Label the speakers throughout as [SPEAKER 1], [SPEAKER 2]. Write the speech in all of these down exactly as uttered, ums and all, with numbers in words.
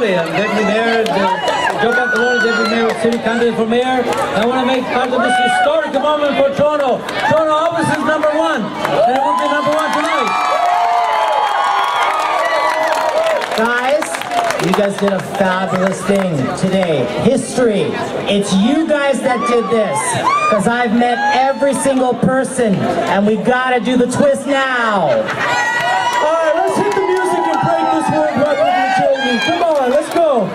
[SPEAKER 1] absolutely. I'm Deputy Mayor, Joe Pantalone, Deputy Mayor, City Candidate for Mayor. I want to make part of this historic moment for Toronto. Toronto always is number one, and it will be number one tonight.
[SPEAKER 2] Guys, you guys did a fabulous thing today. History. It's you guys that did this. Because I've met every single person, and we gotta do the twist now.
[SPEAKER 3] Alright, let's hit the music and break this world record with Jamie. Come on, let's go.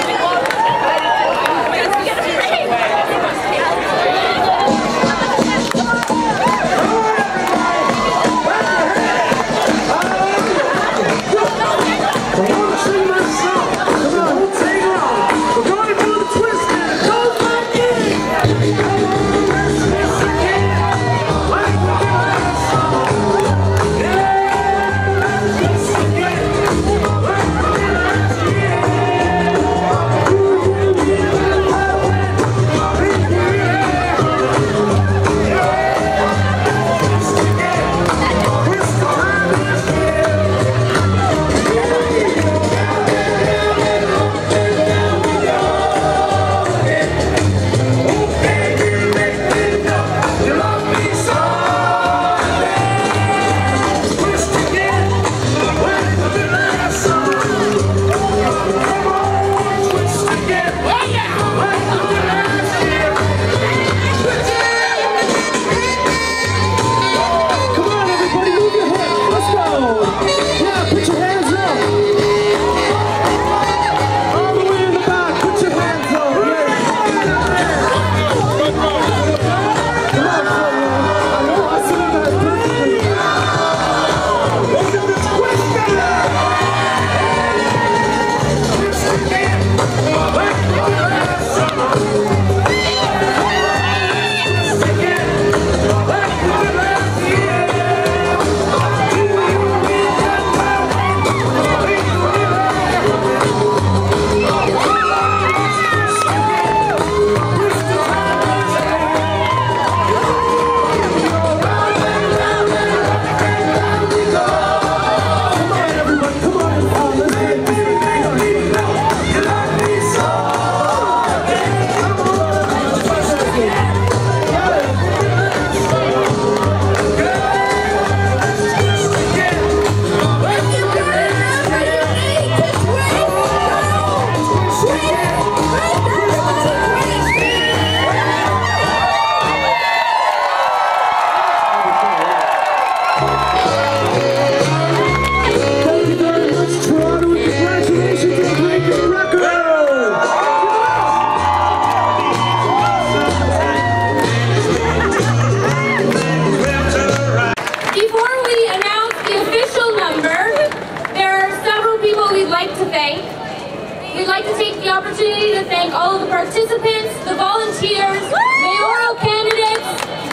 [SPEAKER 4] We'd like to take the opportunity to thank all of the participants, the volunteers, mayoral candidates,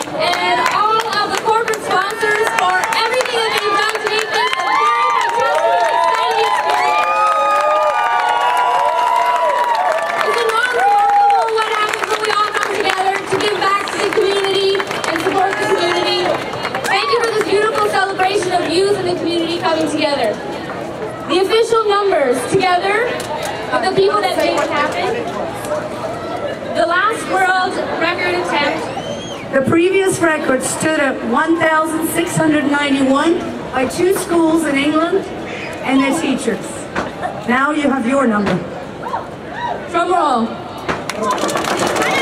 [SPEAKER 4] and all of the corporate sponsors for everything that they've done to make this a very fantastic and exciting experience. It's not remarkable what happens when we all come together to give back to the community and support the community. Thank you for this beautiful celebration of youth and the community coming together. The official numbers together of the people that made what happened. The last world record attempt.
[SPEAKER 5] The previous record stood at one thousand six hundred ninety-one by two schools in England and their teachers. Now you have your number.
[SPEAKER 4] Drum roll.